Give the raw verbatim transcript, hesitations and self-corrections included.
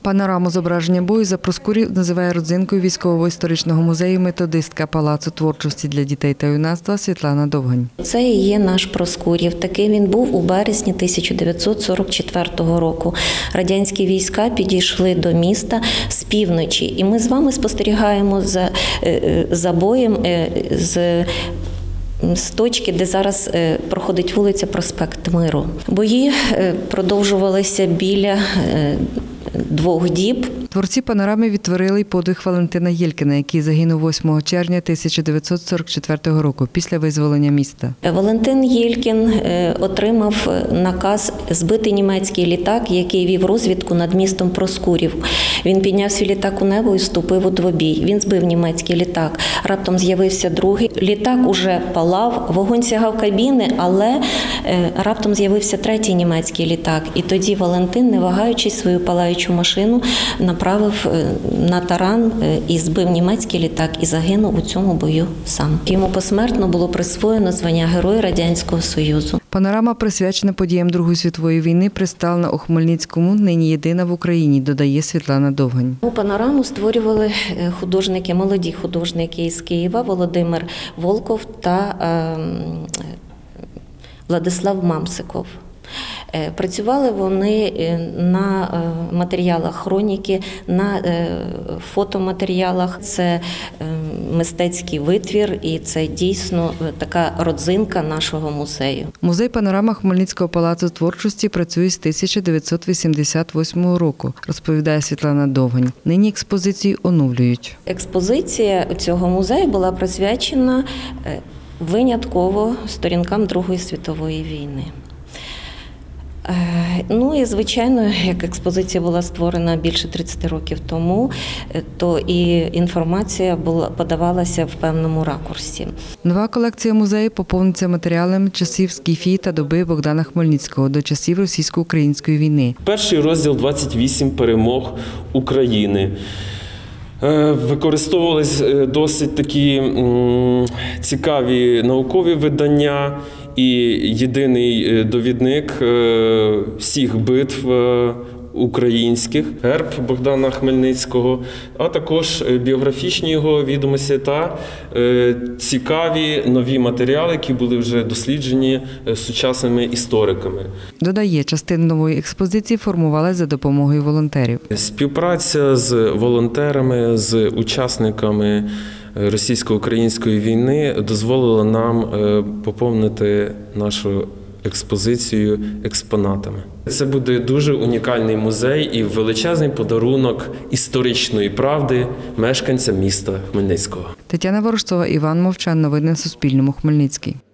Панораму зображення бою за Проскурів називає родзинкою військово-історичного музею методистка Палацу творчості для дітей та юнацтва Світлана Довгань. Це і є наш Проскурів. Такий він був у березні тисяча дев'ятсот сорок четвертого року. Радянські війська підійшли до міста з півночі. І ми з вами спостерігаємо за, за боєм з з точки, де зараз проходить вулиця Проспект Миру. Бої продовжувалися біля двох діб. Творці панорами відтворили й подвиг Валентина Єлькіна, який загинув восьмого червня тисяча дев'ятсот сорок четвертого року після визволення міста. Валентин Єлькін отримав наказ збити німецький літак, який вів розвідку над містом Проскурів. Він підняв свій літак у небо і вступив у двобій. Він збив німецький літак. Раптом з'явився другий. Літак уже палав, вогонь сягав кабіни, але раптом з'явився третій німецький літак. І тоді Валентин, не вагаючись, свою палаючу машину направив на таран і збив німецький літак і загинув у цьому бою сам. Йому посмертно було присвоєно звання Героя Радянського Союзу. Панорама, присвячена подіям Другої світової війни, представлена у Хмельницькому, нині єдина в Україні, додає Світлана Довгань. Панораму створювали художники, молоді художники із Києва, Володимир Волков та Владислав Мамсиков. Працювали вони на матеріалах хроніки, на фотоматеріалах. Це мистецький витвір і це дійсно така родзинка нашого музею. Музей «Панорама» Хмельницького палацу творчості працює з тисяча дев'ятсот вісімдесят восьмого року, розповідає Світлана Довгань. Нині експозиції оновлюють. Експозиція цього музею була присвячена винятково сторінкам Другої світової війни. Ну і, звичайно, як експозиція була створена більше тридцяти років тому, то і інформація була подавалася в певному ракурсі. Нова колекція музею поповниться матеріалами часів скіфії та доби Богдана Хмельницького до часів російсько-української війни. Перший розділ «двадцять вісім перемог України». Використовувались досить такі цікаві наукові видання і єдиний довідник всіх битв українських, герб Богдана Хмельницького, а також біографічні його відомості та цікаві нові матеріали, які були вже досліджені сучасними істориками. Додає, частина нової експозиції формувалася за допомогою волонтерів. Співпраця з волонтерами, з учасниками російсько-української війни дозволила нам поповнити нашу експозицію експонатами. Це буде дуже унікальний музей і величезний подарунок історичної правди мешканцям міста Хмельницького. Тетяна Ворожцова, Іван Мовчан. Новини на Суспільному. Хмельницький.